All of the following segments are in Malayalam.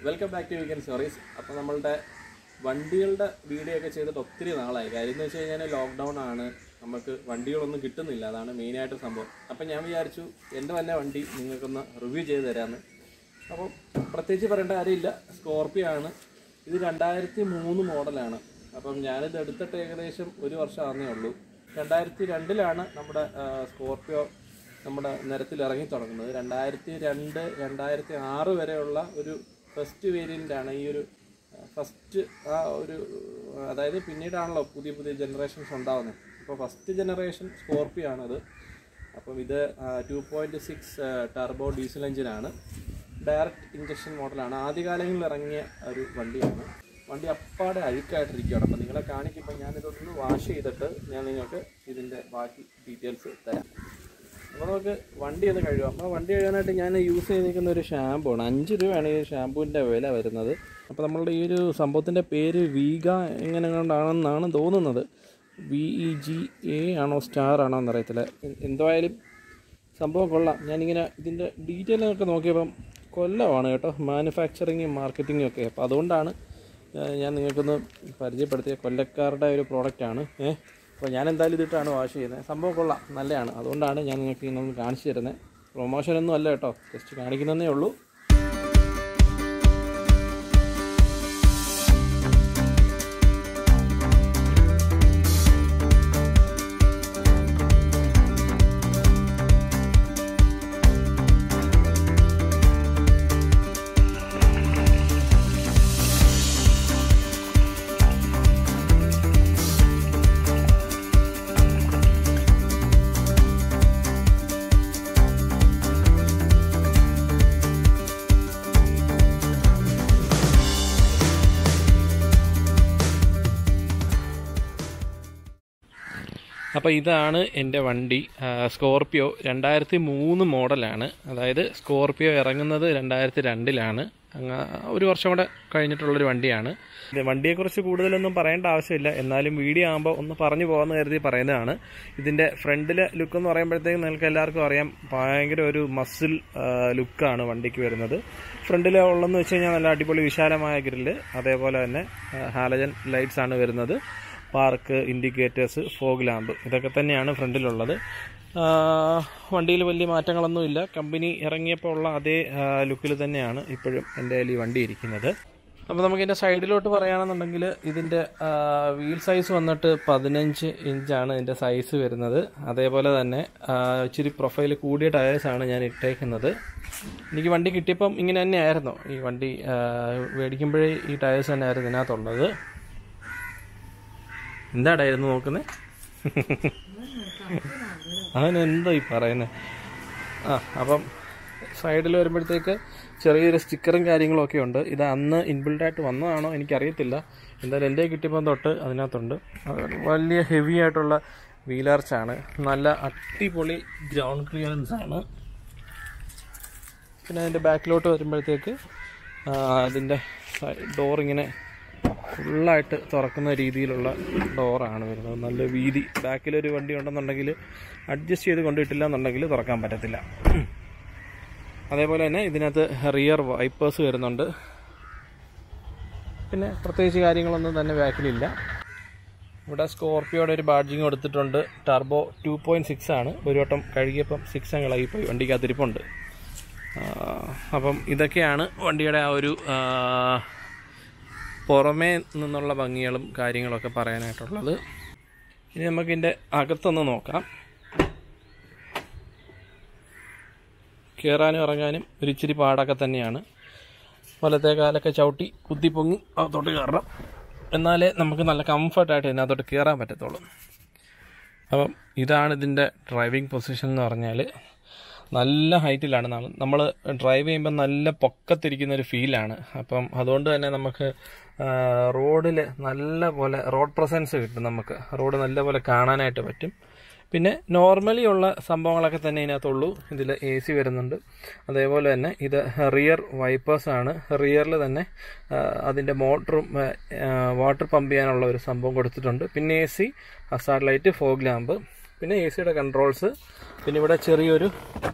Welcome back to weekend stories. അപ്പോൾ നമ്മളുടെ വണ്ടികളുടെ വീഡിയോ ഒക്കെ ചെയ്തിട്ട് ഒത്തിരി നാളായി. കാര്യം എന്ന് വെച്ച് കഴിഞ്ഞാൽ ലോക്ക്ഡൗൺ ആണ്, നമുക്ക് വണ്ടികളൊന്നും കിട്ടുന്നില്ല. അതാണ് മെയിനായിട്ട് സംഭവം. അപ്പം ഞാൻ വിചാരിച്ചു എൻ്റെ തന്നെ വണ്ടി നിങ്ങൾക്കൊന്ന് റിവ്യൂ ചെയ്ത് തരാമെന്ന്. അപ്പം പ്രത്യേകിച്ച് പറയേണ്ട കാര്യമില്ല, സ്കോർപ്പിയോ ആണ്. ഇത് 2003 മോഡലാണ്. അപ്പം ഞാനിത് എടുത്തിട്ട് ഏകദേശം 1 വർഷം ആകുന്നേ ഉള്ളൂ. 2002 നമ്മുടെ സ്കോർപ്പിയോ നമ്മുടെ നിരത്തിൽ ഇറങ്ങി തുടങ്ങുന്നത്. 2002, 2006 വരെയുള്ള ഒരു ഫസ്റ്റ് വേരിയൻ്റാണ് ഈ ഒരു ഫസ്റ്റ് അതായത് പിന്നീടാണല്ലോ പുതിയ ജനറേഷൻസ് ഉണ്ടാകുന്നത്. അപ്പോൾ ഫസ്റ്റ് ജനറേഷൻ സ്കോർപ്പിയോ ആണത്. അപ്പം ഇത് 2.6 ടർബോ ഡീസൽ എഞ്ചിനാണ്, ഡയറക്റ്റ് ഇഞ്ചക്ഷൻ മോഡലാണ്. ആദ്യകാലങ്ങളിൽ ഇറങ്ങിയ ഒരു വണ്ടിയാണ്. വണ്ടി അപ്പാടെ അഴുക്കായിട്ടിരിക്കുകയാണ്. അപ്പോൾ നിങ്ങളെ കാണിക്കുമ്പോൾ ഞാനിതൊന്ന് വാഷ് ചെയ്തിട്ട് ഞാൻ നിങ്ങൾക്ക് ഇതിൻ്റെ ബാക്കി ഡീറ്റെയിൽസ് തരാം. അപ്പോൾ നമുക്ക് വണ്ടി ഒന്ന് കഴുകാം. അപ്പോൾ വണ്ടി കഴുകാനായിട്ട് ഞാൻ യൂസ് ചെയ്തിരിക്കുന്ന ഒരു ഷാമ്പൂ ആണ്. 5 രൂപയാണ് ഈ ഷാമ്പൂവിൻ്റെ വില വരുന്നത്. അപ്പോൾ നമ്മളുടെ ഈ ഒരു സംഭവത്തിൻ്റെ പേര് വീഗ എങ്ങനെ കൊണ്ടാണെന്നാണ് തോന്നുന്നത്. VEGA ആണോ സ്റ്റാർ ആണോ എന്നറിയത്തില്ല. എന്തായാലും സംഭവം കൊള്ളാം. ഞാനിങ്ങനെ ഇതിൻ്റെ ഡീറ്റെയിലൊക്കെ നോക്കിയപ്പം കൊല്ലമാണ് കേട്ടോ, മാനുഫാക്ചറിങ്ങും മാർക്കറ്റിങ്ങും ഒക്കെ. അപ്പോൾ അതുകൊണ്ടാണ് ഞാൻ നിങ്ങൾക്കൊന്ന് പരിചയപ്പെടുത്തിയ കൊല്ലക്കാരുടെ ഒരു പ്രോഡക്റ്റാണ്. അപ്പോൾ ഞാൻ എന്തായാലും ഇതിട്ടാണ് വാഷ് ചെയ്യുന്നത്. സംഭവം കൊള്ളാം, നല്ലതാണ്. അതുകൊണ്ടാണ് ഞാൻ നിങ്ങൾക്ക് ഇന്നൊന്ന് കാണിച്ചു തരുന്നത്. പ്രൊമോഷനൊന്നും അല്ല കേട്ടോ, ജസ്റ്റ് കാണിക്കുന്നതേ ഉള്ളൂ. അപ്പോൾ ഇതാണ് എൻ്റെ വണ്ടി, സ്കോർപ്പിയോ. 2003 മോഡലാണ്. അതായത് സ്കോർപ്പിയോ ഇറങ്ങുന്നത് 2002 1 വർഷം കൂടെ കഴിഞ്ഞിട്ടുള്ളൊരു വണ്ടിയാണ്. വണ്ടിയെക്കുറിച്ച് കൂടുതലൊന്നും പറയേണ്ട ആവശ്യമില്ല, എന്നാലും വീഡിയോ ആകുമ്പോൾ ഒന്ന് പറഞ്ഞു പോകാമെന്ന് കരുതി പറയുന്നതാണ്. ഇതിൻ്റെ ഫ്രണ്ടിലെ ലുക്ക് എന്ന് പറയുമ്പോഴത്തേക്കും നിങ്ങൾക്ക് എല്ലാവർക്കും അറിയാം, ഭയങ്കര ഒരു മസിൽ ലുക്കാണ് വണ്ടിക്ക് വരുന്നത്. ഫ്രണ്ടിൽ ഉള്ളതെന്ന് വെച്ച് കഴിഞ്ഞാൽ നല്ല അടിപൊളി വിശാലമായ ഗ്രില്ല്, അതേപോലെ തന്നെ ഹാലജൻ ലൈറ്റ്സ് ആണ് വരുന്നത്. പാർക്ക്, ഇൻഡിക്കേറ്റേഴ്സ്, ഫോഗ് ലാമ്പ്, ഇതൊക്കെ തന്നെയാണ് ഫ്രണ്ടിലുള്ളത്. വണ്ടിയിൽ വലിയ മാറ്റങ്ങളൊന്നുമില്ല. കമ്പനി ഇറങ്ങിയപ്പോൾ ഉള്ള അതേ ലുക്കിൽ തന്നെയാണ് ഇപ്പോഴും എൻ്റെ കയ്യിൽ ഈ വണ്ടി ഇരിക്കുന്നത്. അപ്പോൾ നമുക്കിതിൻ്റെ സൈഡിലോട്ട് പറയുകയാണെന്നുണ്ടെങ്കിൽ ഇതിൻ്റെ വീൽ സൈസ് വന്നിട്ട് 15 ഇഞ്ചാണ് ഇതിൻ്റെ സൈസ് വരുന്നത്. അതേപോലെ തന്നെ ഇച്ചിരി പ്രൊഫൈൽ കൂടിയ ടയേഴ്സാണ് ഞാൻ ഇട്ടേക്കുന്നത്. എനിക്ക് വണ്ടി കിട്ടിയപ്പം ഇങ്ങനെ തന്നെയായിരുന്നു. ഈ വണ്ടി മേടിക്കുമ്പോഴേ ഈ ടയേഴ്സ് തന്നെയായിരുന്നു ഇതിനകത്തുള്ളത്. എന്താടായിരുന്നു നോക്കുന്നത്? അവനെന്താ ഈ പറയുന്നത്? അപ്പം സൈഡിൽ വരുമ്പോഴത്തേക്ക് ചെറിയൊരു സ്റ്റിക്കറും കാര്യങ്ങളൊക്കെ ഉണ്ട്. ഇത് അന്ന് ഇൻബിൽഡായിട്ട് വന്നതാണോ എനിക്കറിയത്തില്ല. എന്തായാലും എൻ്റെ കിട്ടിയപ്പം തൊട്ട് അതിനകത്തുണ്ട്. വലിയ ഹെവി ആയിട്ടുള്ള വീലാർച്ചാണ്, നല്ല അടിപൊളി ഗ്രൗണ്ട് ക്ലിയറൻസ് ആണ്. പിന്നെ അതിൻ്റെ ബാക്കിലോട്ട് വരുമ്പോഴത്തേക്ക് അതിൻ്റെ ഡോറിങ്ങനെ ഫുള്ളായിട്ട് തുറക്കുന്ന രീതിയിലുള്ള ഡോറാണ് വരുന്നത്. നല്ല വീതി. ബാക്കിലൊരു വണ്ടി ഉണ്ടെന്നുണ്ടെങ്കിൽ അഡ്ജസ്റ്റ് ചെയ്ത് കൊണ്ടിട്ടില്ല എന്നുണ്ടെങ്കിൽ തുറക്കാൻ പറ്റത്തില്ല. അതേപോലെ തന്നെ ഇതിനകത്ത് റിയർ വൈപ്പേഴ്സ് വരുന്നുണ്ട്. പിന്നെ പ്രത്യേകിച്ച് കാര്യങ്ങളൊന്നും തന്നെ ബാക്കിലില്ല. ഇവിടെ സ്കോർപ്പിയോയുടെ ഒരു ബാഡ്ജിങ് കൊടുത്തിട്ടുണ്ട്. ടർബോ 2.6 ആണ്. ഒരു വട്ടം കഴുകിയപ്പം 6 ഇളകിപ്പോയി, വണ്ടിക്കകത്തിരിപ്പുണ്ട്. അപ്പം ഇതൊക്കെയാണ് വണ്ടിയുടെ ആ ഒരു പുറമേ നിന്നുള്ള ഭംഗികളും കാര്യങ്ങളൊക്കെ പറയാനായിട്ടുള്ളത്. ഇനി നമുക്കിതിൻ്റെ അകത്തൊന്ന് നോക്കാം. കയറാനും ഇറങ്ങാനും ഒരു ഇച്ചിരി പാടൊക്കെ തന്നെയാണ്. വലത്തെ കാലൊക്കെ ചവിട്ടി കുത്തിപ്പൊങ്ങി അകത്തോട്ട് കയറണം, എന്നാലേ നമുക്ക് നല്ല കംഫർട്ടായിട്ട് ഇതിനകത്തോട്ട് കയറാൻ പറ്റത്തുള്ളൂ. അപ്പം ഇതാണ് ഇതിൻ്റെ ഡ്രൈവിംഗ് പൊസിഷൻ എന്ന് പറഞ്ഞാൽ. നല്ല ഹൈറ്റിലാണ് നമ്മൾ ഡ്രൈവ് ചെയ്യുമ്പോൾ, നല്ല പൊക്കത്തിരിക്കുന്നൊരു ഫീലാണ്. അപ്പം അതുകൊണ്ട് തന്നെ നമുക്ക് റോഡിൽ നല്ല പോലെ റോഡ് പ്രസൻസ് കിട്ടും. നമുക്ക് റോഡ് നല്ല പോലെ കാണാനായിട്ട് പറ്റും. പിന്നെ നോർമലി ഉള്ള സംഭവങ്ങളൊക്കെ തന്നെ ഇതിനകത്തുള്ളൂ. ഇതിൽ AC വരുന്നുണ്ട്. അതേപോലെ തന്നെ ഇത് റിയർ വൈപ്പേഴ്സാണ്. റിയറിൽ തന്നെ അതിൻ്റെ മോട്ടറും വാട്ടർ പമ്പ് ചെയ്യാനുള്ള ഒരു സംഭവം കൊടുത്തിട്ടുണ്ട്. പിന്നെ AC, hazard light, fog lamp, പിന്നെ AC യുടെ കൺട്രോൾസ്. പിന്നെ ഇവിടെ ചെറിയൊരു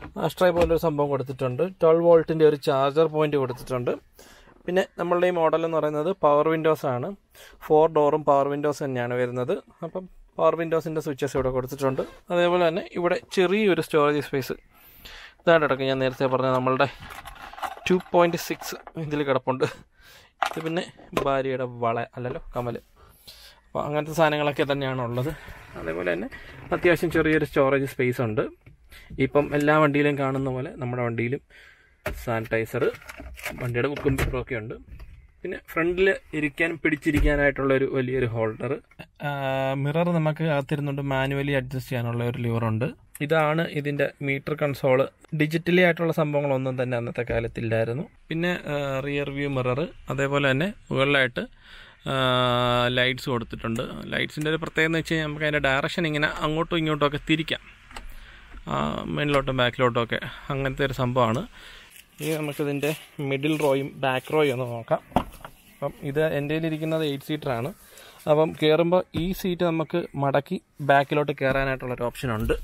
ആസ്ട്രേ പോലൊരു സംഭവം കൊടുത്തിട്ടുണ്ട്. 12 വോൾട്ടിൻ്റെ ഒരു ചാർജർ പോയിന്റ് കൊടുത്തിട്ടുണ്ട്. പിന്നെ നമ്മളുടെ ഈ മോഡൽ എന്ന് പറയുന്നത് പവർ വിൻഡോസ് ആണ്. 4 ഡോറും പവർ വിൻഡോസ് തന്നെയാണ് വരുന്നത്. അപ്പം പവർ വിൻഡോസിൻ്റെ സ്വിച്ചസ് ഇവിടെ കൊടുത്തിട്ടുണ്ട്. അതേപോലെ തന്നെ ഇവിടെ ചെറിയൊരു സ്റ്റോറേജ് സ്പേസ് ഇതായിട്ടടക്കം ഞാൻ നേരത്തെ പറഞ്ഞ നമ്മളുടെ 2.6 ഇതിൽ കിടപ്പുണ്ട്. ഇത് പിന്നെ ഭാര്യയുടെ കമൽ. അപ്പോൾ അങ്ങനത്തെ സാധനങ്ങളൊക്കെ തന്നെയാണ് ഉള്ളത്. അതേപോലെ തന്നെ അത്യാവശ്യം ചെറിയൊരു സ്റ്റോറേജ് സ്പേസ് ഉണ്ട്. ഇപ്പം എല്ലാ വണ്ടിയിലും കാണുന്ന പോലെ നമ്മുടെ വണ്ടിയിലും സാനിറ്റൈസർ, വണ്ടിയുടെ ബുക്കും പേപ്പറൊക്കെ ഉണ്ട്. പിന്നെ ഫ്രണ്ടിൽ പിടിച്ചിരിക്കാനായിട്ടുള്ളൊരു വലിയൊരു ഹോൾഡർ. മിറർ നമുക്ക് അകത്തിരുന്നുണ്ട് മാനുവലി അഡ്ജസ്റ്റ് ചെയ്യാനുള്ള ഒരു ലിവറുണ്ട്. ഇതാണ് ഇതിൻ്റെ മീറ്റർ കൺസോള്. ഡിജിറ്റലി ആയിട്ടുള്ള സംഭവങ്ങളൊന്നും തന്നെ അന്നത്തെ കാലത്തില്ലായിരുന്നു. പിന്നെ റിയർ വ്യൂ മിറർ, അതേപോലെ തന്നെ മുകളിലായിട്ട് ലൈറ്റ്സ് കൊടുത്തിട്ടുണ്ട്. ലൈറ്റ്സിൻ്റെ ഒരു പ്രത്യേകത എന്ന് വെച്ച് കഴിഞ്ഞാൽ നമുക്ക് അതിൻ്റെ ഡയറക്ഷൻ ഇങ്ങനെ അങ്ങോട്ടും ഇങ്ങോട്ടും ഒക്കെ തിരിക്കാം, മുന്നിലോട്ടും ബാക്കിലോട്ടും ഒക്കെ. അങ്ങനത്തെ ഒരു സംഭവമാണ്. ഇനി നമുക്കിതിൻ്റെ മിഡിൽ റോയും ബാക്ക് റോയും ഒന്ന് നോക്കാം. അപ്പം ഇത് എൻ്റെ കയ്യിലിരിക്കുന്നത് 8 സീറ്ററാണ്. അപ്പം കയറുമ്പോൾ ഈ സീറ്റ് നമുക്ക് മടക്കി ബാക്കിലോട്ട് കയറാനായിട്ടുള്ളൊരു ഓപ്ഷനുണ്ട്.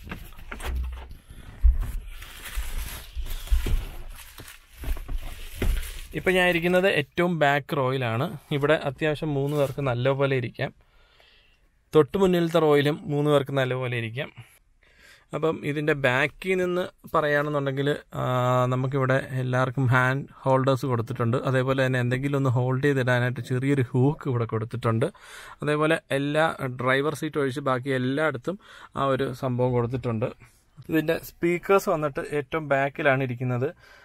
ഇപ്പം ഞാൻ ഇരിക്കുന്നത് ഏറ്റവും ബാക്ക് റോയിലാണ്. ഇവിടെ അത്യാവശ്യം 3 പേർക്ക് നല്ലപോലെ ഇരിക്കാം. തൊട്ട് മുന്നിലത്തെ റോയിലും 3 പേർക്ക് നല്ലപോലെ ഇരിക്കാം. അപ്പം ഇതിൻ്റെ ബാക്കിൽ നിന്ന് പറയുകയാണെന്നുണ്ടെങ്കിൽ നമുക്കിവിടെ എല്ലാവർക്കും ഹാൻഡ് ഹോൾഡേഴ്സ് കൊടുത്തിട്ടുണ്ട്. അതേപോലെ തന്നെ എന്തെങ്കിലും ഒന്ന് ഹോൾഡ് ചെയ്തിടാനായിട്ട് ചെറിയൊരു ഹൂക്ക് ഇവിടെ കൊടുത്തിട്ടുണ്ട്. അതേപോലെ എല്ലാ ഡ്രൈവർ സീറ്റ് ഒഴിച്ച് ബാക്കി എല്ലായിടത്തും ആ ഒരു സംഭവം കൊടുത്തിട്ടുണ്ട്. ഇതിൻ്റെ സ്പീക്കേഴ്സ് വന്നിട്ട് ഏറ്റവും ബാക്കിലാണ് ഇരിക്കുന്നത്.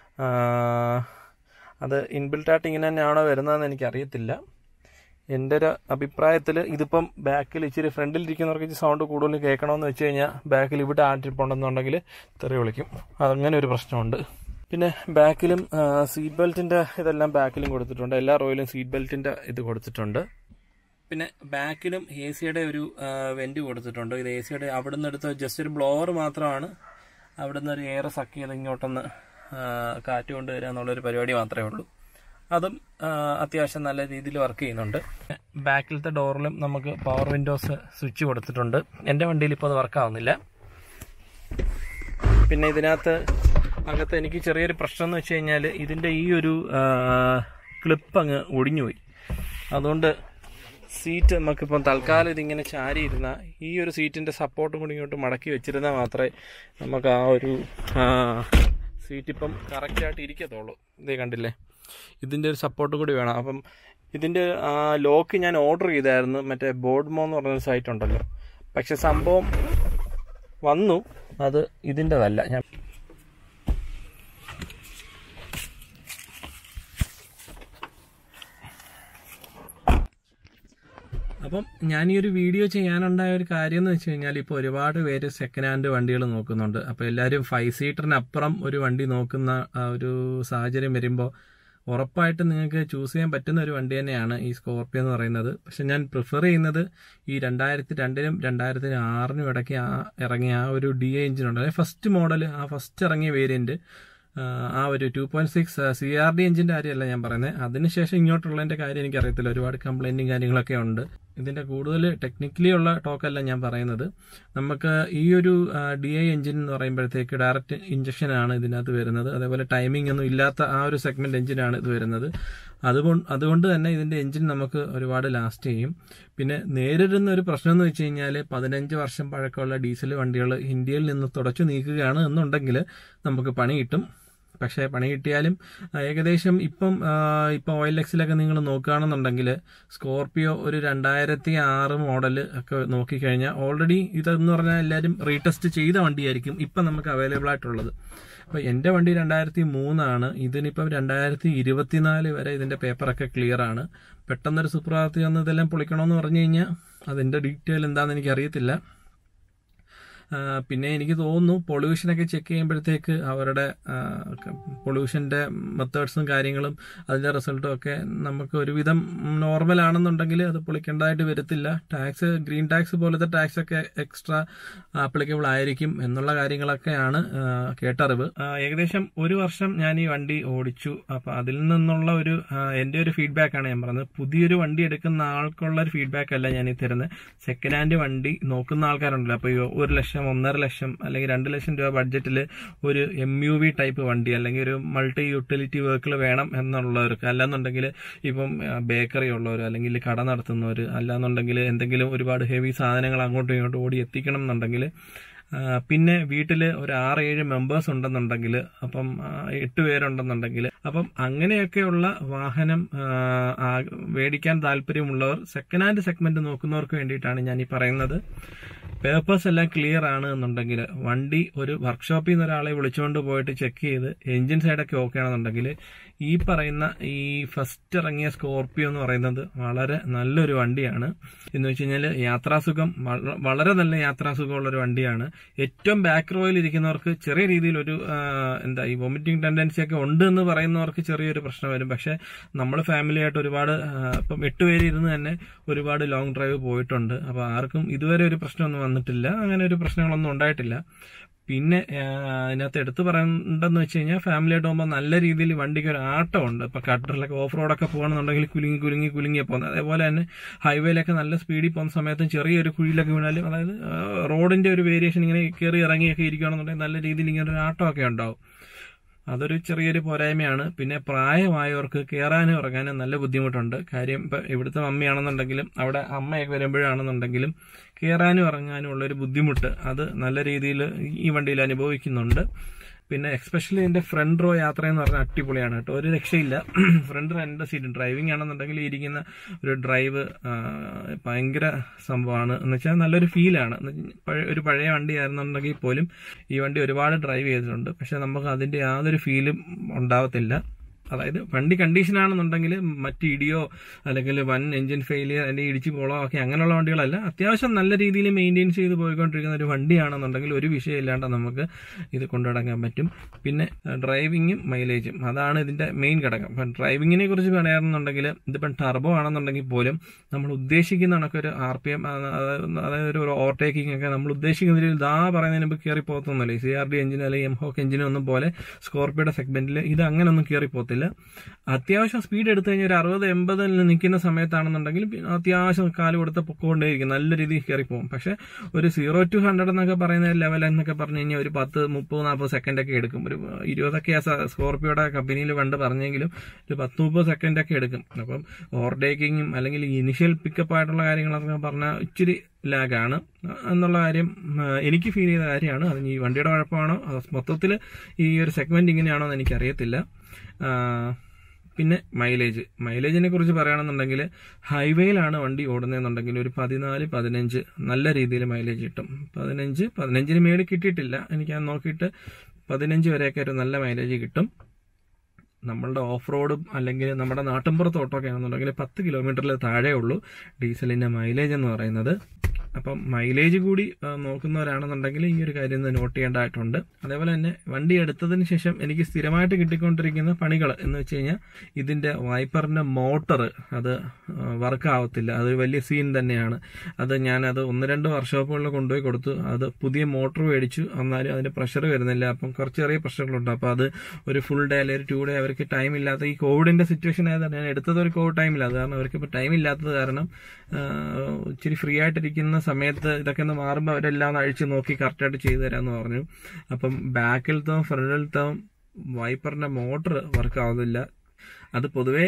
അത് ഇൻബിൽട്ടായിട്ട് ഇങ്ങനെ തന്നെയാണോ വരുന്നതെന്ന് എനിക്കറിയത്തില്ല. എൻ്റെ ഒരു അഭിപ്രായത്തിൽ ഇതിപ്പം ബാക്കിൽ ഇച്ചിരി ഫ്രണ്ടിലിരിക്കുന്നവർക്ക് ഇച്ചിരി സൗണ്ട് കൂടുതൽ കേൾക്കണമെന്ന് വെച്ച് കഴിഞ്ഞാൽ ബാക്കിൽ ഇവിടെ ആട്ടിപ്പുണ്ടെന്നുണ്ടെങ്കിൽ തെറി വിളിക്കും. അതങ്ങനെ ഒരു പ്രശ്നമുണ്ട്. പിന്നെ ബാക്കിലും സീറ്റ് ബെൽറ്റിൻ്റെ ഇതെല്ലാം ബാക്കിലും കൊടുത്തിട്ടുണ്ട്. എല്ലാ റോയിലും സീറ്റ് ബെൽറ്റിൻ്റെ ഇത് കൊടുത്തിട്ടുണ്ട്. പിന്നെ ബാക്കിലും എ സിയുടെ ഒരു വെൻറ്റ് കൊടുത്തിട്ടുണ്ട്. ഇത് എ സിയുടെ അവിടെ നിന്ന് എടുത്ത ജസ്റ്റ് ഒരു ബ്ലോവർ മാത്രമാണ്. അവിടെ നിന്ന് ഒരു എയർ സക്ക് ചെയ്ത് ഇങ്ങോട്ടൊന്ന് കാറ്റ് കൊണ്ടുവരിക എന്നുള്ളൊരു പരിപാടി മാത്രമേ ഉള്ളൂ. അതും അത്യാവശ്യം നല്ല രീതിയിൽ വർക്ക് ചെയ്യുന്നുണ്ട്. ബാക്കിലത്തെ ഡോറിലും നമുക്ക് പവർ വിൻഡോസ് സ്വിച്ച് കൊടുത്തിട്ടുണ്ട്. എൻ്റെ വണ്ടിയിൽ ഇപ്പോൾ അത് വർക്കാവുന്നില്ല. പിന്നെ അകത്ത് എനിക്ക് ചെറിയൊരു പ്രശ്നം എന്ന് വെച്ച് കഴിഞ്ഞാൽ ഇതിൻ്റെ ഈ ഒരു ക്ലിപ്പ് അങ്ങ് ഒടിഞ്ഞുപോയി. അതുകൊണ്ട് സീറ്റ് നമുക്കിപ്പം തൽക്കാലം ഇതിങ്ങനെ ചാരിയിരുന്ന ഈ ഒരു സീറ്റിൻ്റെ സപ്പോർട്ടും കൂടി ഇങ്ങോട്ട് മടക്കി വെച്ചിരുന്നാൽ മാത്രമേ നമുക്ക് ആ ഒരു സീറ്റ് ഇപ്പം കറക്റ്റായിട്ട് ഇരിക്കത്തുള്ളൂ. ഇതേ കണ്ടില്ലേ, ഇതിൻ്റെ ഒരു സപ്പോർട്ട് കൂടി വേണം. അപ്പം ഇതിൻ്റെ ലോക്ക് ഞാൻ ഓർഡർ ചെയ്തായിരുന്നു, മറ്റേ ബോർഡ്മോ എന്ന് പറഞ്ഞൊരു സൈറ്റ് ഉണ്ടല്ലോ. പക്ഷെ സംഭവം വന്നു, അത് ഇതിൻ്റെതല്ല. അപ്പം ഞാൻ ഈ ഒരു വീഡിയോ ചെയ്യാനുണ്ടായ ഒരു കാര്യം എന്ന് വെച്ച് കഴിഞ്ഞാൽ ഇപ്പോൾ ഒരുപാട് പേര് സെക്കൻഡ് ഹാൻഡ് വണ്ടികൾ നോക്കുന്നുണ്ട്. അപ്പോൾ എല്ലാവരും 5 സീറ്ററിനപ്പുറം ഒരു വണ്ടി നോക്കുന്ന ഒരു സാഹചര്യം വരുമ്പോൾ ഉറപ്പായിട്ടും നിങ്ങൾക്ക് ചൂസ് ചെയ്യാൻ പറ്റുന്ന ഒരു വണ്ടി തന്നെയാണ് ഈ സ്കോർപിയോ എന്ന് പറയുന്നത്. പക്ഷെ ഞാൻ പ്രിഫർ ചെയ്യുന്നത് ഈ 2002നും 2006നും ഇടയ്ക്ക് ഇറങ്ങിയ ആ ഒരു DI എഞ്ചിനുണ്ട്, അതായത് ഫസ്റ്റ് മോഡൽ, ആ ഫസ്റ്റ് ഇറങ്ങിയ വേരിയൻറ്റ്, ആ ഒരു 2.6 CRD എഞ്ചിൻ്റെ കാര്യമല്ല ഞാൻ പറയുന്നത്. അതിനുശേഷം ഇങ്ങോട്ടുള്ളതിൻ്റെ കാര്യം എനിക്കറിയത്തില്ല. ഒരുപാട് കംപ്ലൈൻറ്റും കാര്യങ്ങളൊക്കെ ഉണ്ട്. ഇതിൻ്റെ കൂടുതൽ ടെക്നിക്കലി ഉള്ള ടോക്കല്ല ഞാൻ പറയുന്നത്. നമുക്ക് ഈ ഒരു DI എഞ്ചിൻ എന്ന് പറയുമ്പോഴത്തേക്ക് ഡയറക്റ്റ് ഇഞ്ചക്ഷനാണ് ഇതിനകത്ത് വരുന്നത്. അതേപോലെ ടൈമിംഗ് ഒന്നും ഇല്ലാത്ത ആ ഒരു സെഗ്മെൻറ്റ് എഞ്ചിനാണ് ഇത് വരുന്നത്. അതുകൊണ്ട് തന്നെ ഇതിൻ്റെ എഞ്ചിൻ നമുക്ക് ഒരുപാട് ലാസ്റ്റ് ചെയ്യും. പിന്നെ നേരിടുന്ന ഒരു പ്രശ്നം എന്ന് വെച്ച് കഴിഞ്ഞാൽ 15 വർഷം പഴക്കമുള്ള ഡീസൽ വണ്ടികൾ ഇന്ത്യയിൽ നിന്ന് തുടച്ചു നീക്കുകയാണ് എന്നുണ്ടെങ്കിൽ നമുക്ക് പണി കിട്ടും. പക്ഷേ പണി കിട്ടിയാലും ഏകദേശം ഇപ്പം OLX-ലൊക്കെ നിങ്ങൾ നോക്കുകയാണെന്നുണ്ടെങ്കിൽ സ്കോർപിയോ ഒരു 2006 മോഡൽ ഒക്കെ നോക്കിക്കഴിഞ്ഞാൽ ഓൾറെഡി ഇതെന്ന് പറഞ്ഞാൽ എല്ലാവരും റീടെസ്റ്റ് ചെയ്ത വണ്ടിയായിരിക്കും ഇപ്പം നമുക്ക് അവൈലബിൾ ആയിട്ടുള്ളത്. അപ്പോൾ എൻ്റെ വണ്ടി 2003 ഇതിനിപ്പം 2024 വരെ ഇതിൻ്റെ പേപ്പറൊക്കെ ക്ലിയർ ആണ്. പെട്ടെന്നൊരു സുപ്രഭാതത്തിൽ വന്ന് ഇതെല്ലാം പൊളിക്കണമെന്ന് പറഞ്ഞു കഴിഞ്ഞാൽ അതിൻ്റെ ഡീറ്റെയിൽ എന്താണെന്ന് എനിക്കറിയത്തില്ല. പിന്നെ എനിക്ക് തോന്നുന്നു പൊള്യൂഷനൊക്കെ ചെക്ക് ചെയ്യുമ്പോഴത്തേക്ക് അവരുടെ പൊള്യൂഷൻ്റെ മെത്തേഡ്സും കാര്യങ്ങളും അതിൻ്റെ റിസൾട്ടും ഒക്കെ നമുക്ക് ഒരുവിധം നോർമൽ ആണെന്നുണ്ടെങ്കിൽ അത് പൊളിക്കേണ്ടതായിട്ട് വരത്തില്ല. ഗ്രീൻ ടാക്സ് പോലത്തെ ടാക്സ് ഒക്കെ എക്സ്ട്രാ ആപ്ലിക്കബിൾ ആയിരിക്കും എന്നുള്ള കാര്യങ്ങളൊക്കെയാണ് കേട്ടറിവ്. ഏകദേശം 1 വർഷം ഞാൻ ഈ വണ്ടി ഓടിച്ചു. അപ്പം അതിൽ നിന്നുള്ള എൻ്റെ ഒരു ഫീഡ്ബാക്കാണ് ഞാൻ പറയുന്നത്. പുതിയൊരു വണ്ടി എടുക്കുന്ന ആൾക്കുള്ള ഒരു ഫീഡ്ബാക്ക് അല്ല ഞാൻ ഈ തരുന്നത്. സെക്കൻഡ് ഹാൻഡ് വണ്ടി നോക്കുന്ന ആൾക്കാരുണ്ടല്ലോ, അപ്പോൾ 1 ലക്ഷം ലക്ഷം, 1.5 ലക്ഷം അല്ലെങ്കിൽ 2 ലക്ഷം രൂപ ബഡ്ജറ്റിൽ ഒരു MUV ടൈപ്പ് വണ്ടി അല്ലെങ്കിൽ ഒരു മൾട്ടി യൂട്ടിലിറ്റി വെഹിക്കിൾ വേണം എന്നുള്ളവർക്ക്, അല്ലാന്നുണ്ടെങ്കിൽ ഇപ്പം ബേക്കറി ഉള്ളവർ അല്ലെങ്കിൽ കട നടത്തുന്നവർ, അല്ലാന്നുണ്ടെങ്കിൽ എന്തെങ്കിലും ഒരുപാട് ഹെവി സാധനങ്ങൾ അങ്ങോട്ടും ഇങ്ങോട്ടും ഓടി എത്തിക്കണം എന്നുണ്ടെങ്കിൽ, പിന്നെ വീട്ടിൽ ഒരു 6-7 മെമ്പേഴ്സ് ഉണ്ടെന്നുണ്ടെങ്കിൽ, അപ്പം 8 പേരുണ്ടെന്നുണ്ടെങ്കിൽ, അപ്പം അങ്ങനെയൊക്കെയുള്ള വാഹനം മേടിക്കാൻ താല്പര്യമുള്ളവർ സെക്കൻഡ് ഹാൻഡ് സെഗ്മെന്റ് നോക്കുന്നവർക്ക് വേണ്ടിയിട്ടാണ് ഞാൻ ഈ പറയുന്നത്. പേപ്പേഴ്സ് എല്ലാം ക്ലിയർ ആണ് എന്നുണ്ടെങ്കിൽ, വണ്ടി ഒരു വർക്ക്ഷോപ്പിൽ നിന്ന് ഒരാളെ വിളിച്ചുകൊണ്ട് പോയിട്ട് ചെക്ക് ചെയ്ത് എഞ്ചിൻ സൈഡൊക്കെ ഓക്കെ ആണെന്നുണ്ടെങ്കിൽ, ഈ പറയുന്ന ഈ ഫസ്റ്റ് ഇറങ്ങിയ സ്കോർപിയോ എന്ന് പറയുന്നത് വളരെ നല്ലൊരു വണ്ടിയാണ്. എന്ന് വെച്ച് കഴിഞ്ഞാൽ യാത്രാസുഖം, വളരെ നല്ല യാത്രാസുഖമുള്ളൊരു വണ്ടിയാണ്. ഏറ്റവും ബാക്ക് റോയിൽ ഇരിക്കുന്നവർക്ക് ചെറിയ രീതിയിൽ ഒരു ഈ വോമിറ്റിംഗ് ടെൻഡൻസി ഒക്കെ ഉണ്ട് എന്ന് പറയുന്നവർക്ക് ചെറിയൊരു പ്രശ്നം വരും. പക്ഷെ നമ്മൾ ഫാമിലി ആയിട്ട് ഒരുപാട് ഇപ്പം 8 പേര് ഇരുന്ന് തന്നെ ഒരുപാട് ലോങ് ഡ്രൈവ് പോയിട്ടുണ്ട്. അപ്പൊ ആർക്കും ഇതുവരെ ഒരു പ്രശ്നമൊന്നും വന്നിട്ടില്ല, അങ്ങനെ ഒരു പ്രശ്നങ്ങളൊന്നും ഉണ്ടായിട്ടില്ല. പിന്നെ അതിനകത്ത് എടുത്തു പറയേണ്ടതെന്ന് വെച്ച് കഴിഞ്ഞാൽ, ഫാമിലി ആയിട്ട് പോകുമ്പോൾ നല്ല രീതിയിൽ വണ്ടിക്ക് ഒരു ആട്ടമുണ്ട്. ഇപ്പൊ കട്ടറിലൊക്കെ ഓഫ് റോഡൊക്കെ പോകണമെന്നുണ്ടെങ്കിൽ കുലുങ്ങിയാണ് പോകുന്നത്. അതേപോലെ തന്നെ ഹൈവേയിലൊക്കെ നല്ല സ്പീഡിൽ പോകുന്ന സമയത്തും ചെറിയൊരു കുഴിയിലൊക്കെ വീണാലും, അതായത് റോഡിന്റെ ഒരു വേരിയേഷൻ ഇങ്ങനെ കയറി ഇറങ്ങിയൊക്കെ ഇരിക്കുകയാണെന്നുണ്ടെങ്കിൽ നല്ല രീതിയിൽ ഇങ്ങനെ ഒരു ആട്ടമൊക്കെ ഉണ്ടാവും. അതൊരു ചെറിയൊരു പോരായ്മയാണ്. പിന്നെ പ്രായമായവർക്ക് കയറാനും ഇറങ്ങാനും നല്ല ബുദ്ധിമുട്ടുണ്ട്. കാര്യം ഇപ്പം ഇവിടുത്തെ മമ്മിയാണെന്നുണ്ടെങ്കിലും അവിടെ അമ്മയൊക്കെ വരുമ്പോഴാണെന്നുണ്ടെങ്കിലും കയറാനും ഇറങ്ങാനും ഉള്ളൊരു ബുദ്ധിമുട്ട് അത് നല്ല രീതിയിൽ ഈ വണ്ടിയിൽ അനുഭവിക്കുന്നുണ്ട്. പിന്നെ എക്സ്പെഷ്യലി ഇതിന്റെ ഫ്രണ്ട് റോ യാത്ര എന്ന് പറഞ്ഞാൽ അടിപൊളിയാണ് കേട്ടോ, ഒരു രക്ഷയില്ല. ഫ്രണ്ട് 2 സീറ്റ് ഡ്രൈവിംഗ് ആണെന്നുണ്ടെങ്കിൽ ഇരിക്കുന്ന ഒരു ഡ്രൈവ് ഭയങ്കര സംഭവമാണ്. എന്ന് വെച്ചാൽ നല്ലൊരു ഫീലാണ്. ഒരു പഴയ വണ്ടി ആയിരുന്നുണ്ടെങ്കിൽ പോലും ഈ വണ്ടി ഒരുപാട് ഡ്രൈവ് ചെയ്തിട്ടുണ്ട്. പക്ഷെ നമുക്ക് അതിന്റെ യാതൊരു ഫീലും ഉണ്ടാവത്തില്ല. അതായത് വണ്ടി കണ്ടീഷൻ ആണെന്നുണ്ടെങ്കിൽ മറ്റ് ഇടിയോ അല്ലെങ്കിൽ വൻ എഞ്ചിൻ ഫെയിലിയർ അല്ലെങ്കിൽ ഇടിച്ചു പോളോ ഒക്കെ അങ്ങനെയുള്ള വണ്ടികളല്ല, അത്യാവശ്യം നല്ല രീതിയിൽ മെയിൻറ്റെയിൻ ചെയ്ത് പോയിക്കൊണ്ടിരിക്കുന്ന ഒരു വണ്ടിയാണെന്നുണ്ടെങ്കിൽ ഒരു വിഷയമില്ലാണ്ട് നമുക്ക് ഇത് കൊണ്ടുനടക്കാൻ പറ്റും. പിന്നെ ഡ്രൈവിങ്ങും മൈലേജും അതാണ് ഇതിന്റെ മെയിൻ ഘടകം. അപ്പം ഡ്രൈവിങ്ങിനെ കുറിച്ച് പറയുകയാണെന്നുണ്ടെങ്കിൽ, ഇതിപ്പം ടർബോ ആണെന്നുണ്ടെങ്കിൽ പോലും നമ്മൾ ഉദ്ദേശിക്കുന്ന കണക്കൊരു RPM, അതായത് ഒരു ഓവർടേക്കിംഗ് ഒക്കെ നമ്മൾ ഉദ്ദേശിക്കുന്നതിൽ പറയുന്നതിന് മുമ്പ് കയറി പോകത്തൊന്നുമില്ല. CRD എഞ്ചിൻ അല്ലെങ്കിൽ എംഹോക്ക് എഞ്ചിനും ഒന്നും പോലെ സ്കോർപിയോയുടെ സെഗ്മെന്റിൽ ഇത് അങ്ങനെ ഒന്നും കയറി പോകത്തില്ല. അത്യാവശ്യം സ്പീഡ് എടുത്തു കഴിഞ്ഞാൽ ഒരു 60-80 നിൽക്കുന്ന സമയത്താണെന്നുണ്ടെങ്കിൽ അത്യാവശ്യം കാല് കൊടുത്ത് പൊക്കോണ്ടേയിരിക്കും, നല്ല രീതിയിൽ കയറി പോകും. പക്ഷെ ഒരു 0 to 100 എന്നൊക്കെ പറയുന്ന ലെവൽ എന്നൊക്കെ പറഞ്ഞു കഴിഞ്ഞാൽ ഒരു 10-30-40 സെക്കൻഡ് ഒക്കെ എടുക്കും. ഒരു 20 സ്കോർപിയോയുടെ കമ്പനിയിൽ പണ്ട് പറഞ്ഞെങ്കിലും ഒരു 10-30 സെക്കൻഡ് ഒക്കെ എടുക്കും. അപ്പം ഓവർടേക്കിങ്ങും അല്ലെങ്കിൽ ഇനിഷ്യൽ പിക്കപ്പ് ആയിട്ടുള്ള കാര്യങ്ങളൊക്കെ പറഞ്ഞാൽ ഇച്ചിരി ലാഗാണ് എന്നുള്ള കാര്യം എനിക്ക് ഫീൽ ചെയ്ത കാര്യമാണ്. അതിന് ഈ വണ്ടിയുടെ കുഴപ്പമാണോ മൊത്തത്തിൽ ഈ ഒരു സെഗ്മെന്റ് ഇങ്ങനെയാണോ എന്ന് എനിക്കറിയത്തില്ല. പിന്നെ മൈലേജിനെ കുറിച്ച് പറയുകയാണെന്നുണ്ടെങ്കിൽ, ഹൈവേയിലാണ് വണ്ടി ഓടുന്നതെന്നുണ്ടെങ്കിൽ ഒരു 14-15 നല്ല രീതിയിൽ മൈലേജ് കിട്ടും. 15-15 മേളിൽ കിട്ടിയിട്ടില്ല, എനിക്ക് നോക്കിയിട്ട് 15 വരെയൊക്കെ ഒരു നല്ല മൈലേജ് കിട്ടും. നമ്മളുടെ ഓഫ് റോഡും അല്ലെങ്കിൽ നമ്മുടെ നാട്ടിൻപുറത്ത് ഓട്ടമൊക്കെ ആണെന്നുണ്ടെങ്കിൽ 10 കിലോമീറ്ററിൽ താഴെ ഉള്ളൂ ഡീസലിന്റെ മൈലേജ് എന്ന് പറയുന്നത്. അപ്പം മൈലേജ് കൂടി നോക്കുന്നവരാണെന്നുണ്ടെങ്കിൽ ഈ ഒരു കാര്യം നോട്ട് ചെയ്യേണ്ടതായിട്ടുണ്ട്. അതേപോലെ തന്നെ വണ്ടി എടുത്തതിന് ശേഷം എനിക്ക് സ്ഥിരമായിട്ട് കിട്ടിക്കൊണ്ടിരിക്കുന്ന പണികൾ എന്ന് വെച്ച് കഴിഞ്ഞാൽ, ഇതിന്റെ വൈപ്പറിന്റെ മോട്ടർ അത് വർക്ക് ആവത്തില്ല. അതൊരു വലിയ സീൻ തന്നെയാണ്. ഞാനത് 1-2 വർക്ക്ഷോപ്പുകളിൽ കൊണ്ടുപോയി കൊടുത്തു. അത് പുതിയ മോട്ടർ മേടിച്ചു, എന്നാലും അതിന്റെ പ്രഷർ വരുന്നില്ല. അപ്പം കുറച്ച് ചെറിയ പ്രശ്നങ്ങളുണ്ട്. അപ്പം അത് ഒരു ഫുൾ ഡേ അല്ലെങ്കിൽ 2 ഡേ അവർക്ക് ടൈം ഇല്ലാത്ത, ഈ കോവിഡിന്റെ സിറ്റുവേഷൻ ആയതാണ് ഞാൻ എടുത്തത്. ഒരു കോവിഡ് ടൈമില്ല, അത് കാരണം അവർക്ക് ഇപ്പോൾ ടൈം ഇല്ലാത്തത് കാരണം ഇച്ചിരി ഫ്രീ ആയിട്ടിരിക്കുന്ന സമയത്ത് ഇതൊക്കെ ഒന്ന് മാറുമ്പോൾ അവരെല്ലാം അഴിച്ച് നോക്കി കറക്റ്റായിട്ട് ചെയ്തു തരാമെന്ന് പറഞ്ഞു. അപ്പം ബാക്കിലത്തെ ഫ്രണ്ടിലത്തെ വൈപ്പറിന്റെ മോട്ടർ വർക്ക് ആവുന്നില്ല. അത് പൊതുവേ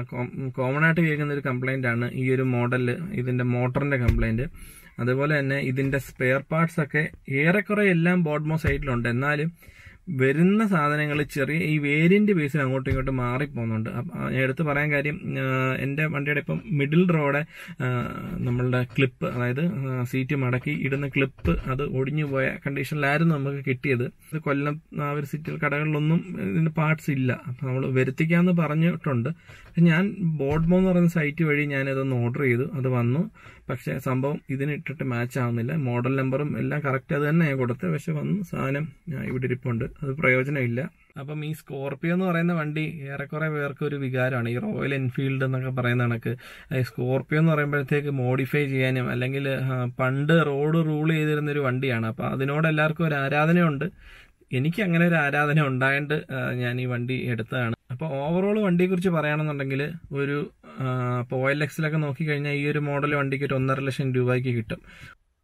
കോമൺ ആയിട്ട് കേൾക്കുന്ന ഒരു കംപ്ലൈന്റ് ആണ് ഈ ഒരു മോഡലിൽ, ഇതിന്റെ മോട്ടറിന്റെ കംപ്ലൈന്റ്. അതുപോലെ തന്നെ ഇതിന്റെ സ്പെയർ പാർട്സ് ഒക്കെ ഏറെക്കുറെ എല്ലാം ബോഡ്മോ സൈഡിലുണ്ട്. എന്നാലും വരുന്ന സാധനങ്ങൾ ചെറിയ ഈ വേരിയന്റ് ബേസിൽ അങ്ങോട്ടും ഇങ്ങോട്ടും മാറിപ്പോകുന്നുണ്ട്. ഞാൻ എടുത്ത് പറയാൻ കാര്യം, എൻ്റെ വണ്ടിയുടെ ഇപ്പം മിഡിൽ റോഡ് നമ്മളുടെ ക്ലിപ്പ്, അതായത് സീറ്റ് മടക്കി ഇടുന്ന ക്ലിപ്പ്, അത് ഒടിഞ്ഞു പോയ കണ്ടീഷനിലായിരുന്നു നമുക്ക് കിട്ടിയത്. ഇത് കൊല്ലം ആ ഒരു സിറ്റി കടകളിലൊന്നും ഇതിന്റെ പാർട്സ് ഇല്ല. അപ്പം നമ്മൾ വരുത്തിക്കാമെന്ന് പറഞ്ഞിട്ടുണ്ട്. ഞാൻ ബോഡ്മോ എന്ന് പറയുന്ന സൈറ്റ് വഴി ഞാനിതൊന്ന് ഓർഡർ ചെയ്തു, അത് വന്നു. പക്ഷെ സംഭവം ഇതിന് ഇട്ടിട്ട് മാച്ച് ആവുന്നില്ല. മോഡൽ നമ്പറും എല്ലാം കറക്റ്റ് അത് തന്നെ ഞാൻ കൊടുത്തത്. പക്ഷെ വന്നു സാധനം ഇവിടെ ഇരിപ്പുണ്ട്, അത് പ്രയോജനമില്ല. അപ്പം ഈ സ്കോർപിയോ എന്ന് പറയുന്ന വണ്ടി ഏറെക്കുറെ പേർക്ക് ഒരു വികാരമാണ്. ഈ റോയൽ എൻഫീൽഡ് എന്നൊക്കെ പറയുന്ന കണക്ക് സ്കോർപിയോ എന്ന് പറയുമ്പോഴത്തേക്ക് മോഡിഫൈ ചെയ്യാനും അല്ലെങ്കിൽ പണ്ട് റോഡ് റൂൾ ചെയ്തിരുന്നൊരു വണ്ടിയാണ്. അപ്പം അതിനോട് എല്ലാവർക്കും ഒരു ആരാധനയുണ്ട്. എനിക്ക് അങ്ങനെ ഒരു ആരാധന ഉണ്ടായിട്ട് ഞാൻ ഈ വണ്ടി എടുത്തതാണ്. അപ്പോൾ ഓവറോൾ വണ്ടിയെ കുറിച്ച് പറയുകയാണെന്നുണ്ടെങ്കിൽ, ഒരു ഇപ്പോൾ OLX നോക്കിക്കഴിഞ്ഞാൽ ഈ ഒരു മോഡൽ വണ്ടിക്ക് ഒരു 1.5 ലക്ഷം രൂപയ്ക്ക് കിട്ടും.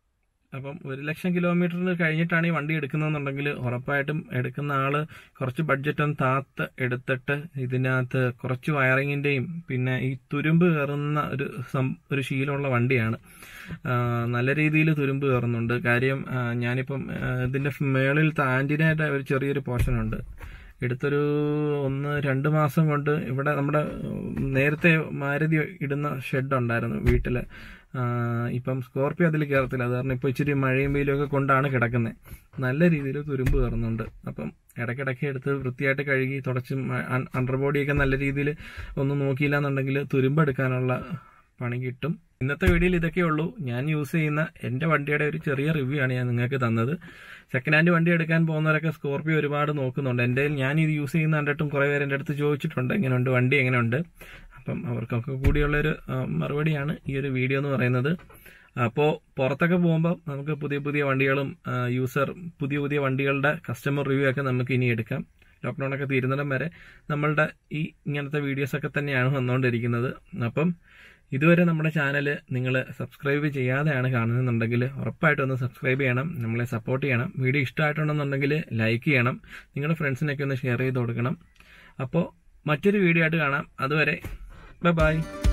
അപ്പം 1,00,000 കിലോമീറ്ററിന് കഴിഞ്ഞിട്ടാണ് ഈ വണ്ടി എടുക്കുന്നതെന്നുണ്ടെങ്കിൽ ഉറപ്പായിട്ടും എടുക്കുന്ന ആള് കുറച്ച് ബഡ്ജറ്റ് ഒന്ന് താത്ത് എടുത്തിട്ട് ഇതിനകത്ത് കുറച്ച് വയറിങ്ങിന്റെയും പിന്നെ ഈ തുരുമ്പ് കയറുന്ന ഒരു ശീലമുള്ള വണ്ടിയാണ്. നല്ല രീതിയിൽ തുരുമ്പ് കയറുന്നുണ്ട്. കാര്യം ഞാനിപ്പം ഇതിന്റെ മേളിൽ ആന്റിനയുടെ ഒരു ചെറിയൊരു പോർഷൻ ഉണ്ട്. എടുത്തൊരു 1-2 മാസം കൊണ്ട് ഇവിടെ നമ്മുടെ നേരത്തെ മാരുതി ഇടുന്ന ഷെഡ് ഉണ്ടായിരുന്നു വീട്ടില്. ഇപ്പം സ്കോർപ്പിയോ അതിൽ കയറത്തില്ല. അത് കാരണം ഇപ്പോൾ ഇച്ചിരി മഴയും വെയിലും ഒക്കെ കൊണ്ടാണ് കിടക്കുന്നത്. നല്ല രീതിയിൽ തുരുമ്പ് കയറുന്നുണ്ട്. അപ്പം ഇടയ്ക്കിടയ്ക്ക് എടുത്ത് വൃത്തിയായിട്ട് കഴുകി തുടച്ച് അണ്ടർ ബോഡിയൊക്കെ നല്ല രീതിയിൽ ഒന്നും നോക്കിയില്ല എന്നുണ്ടെങ്കിൽ തുരുമ്പ് എടുക്കാനുള്ള പണി കിട്ടും. ഇന്നത്തെ വീഡിയോയിൽ ഇതൊക്കെ ഉള്ളൂ. ഞാൻ യൂസ് ചെയ്യുന്ന എൻ്റെ വണ്ടിയുടെ ഒരു ചെറിയ റിവ്യൂ ആണ് ഞാൻ നിങ്ങൾക്ക് തന്നത്. സെക്കൻഡ് ഹാൻഡ് വണ്ടി എടുക്കാൻ പോകുന്നവരൊക്കെ സ്കോർപ്പിയോ ഒരുപാട് നോക്കുന്നുണ്ട്. ഞാൻ ഇത് യൂസ് ചെയ്യുന്ന കണ്ടിട്ടും കുറേ പേര് എൻ്റെ അടുത്ത് ചോദിച്ചിട്ടുണ്ട് എങ്ങനെയുണ്ട് വണ്ടി, എങ്ങനെയുണ്ട്. അപ്പം അവർക്കൊക്കെ കൂടിയുള്ളൊരു മറുപടിയാണ് ഈ ഒരു വീഡിയോ എന്ന് പറയുന്നത്. അപ്പോൾ പുറത്തൊക്കെ പോകുമ്പോൾ നമുക്ക് പുതിയ പുതിയ വണ്ടികളും പുതിയ വണ്ടികളുടെ കസ്റ്റമർ റിവ്യൂ ഒക്കെ നമുക്ക് ഇനി എടുക്കാം. ലോക്ക്ഡൗണൊക്കെ തീരുന്നിടം വരെ നമ്മളുടെ ഇങ്ങനത്തെ വീഡിയോസൊക്കെ തന്നെയാണ് വന്നുകൊണ്ടിരിക്കുന്നത്. അപ്പം ഇതുവരെ നമ്മുടെ ചാനൽ നിങ്ങൾ സബ്സ്ക്രൈബ് ചെയ്യാതെയാണ് കാണുന്നുണ്ടെങ്കിൽ ഉറപ്പായിട്ടും ഒന്ന് സബ്സ്ക്രൈബ് ചെയ്യണം, നമ്മളെ സപ്പോർട്ട് ചെയ്യണം. വീഡിയോ ഇഷ്ടമായിട്ടുണ്ടെന്നുണ്ടെങ്കിൽ ലൈക്ക് ചെയ്യണം, നിങ്ങളുടെ ഫ്രണ്ട്സിനൊക്കെ ഒന്ന് ഷെയർ ചെയ്ത് കൊടുക്കണം. അപ്പോൾ മറ്റൊരു വീഡിയോ ആയിട്ട് കാണാം. അതുവരെ ബൈ.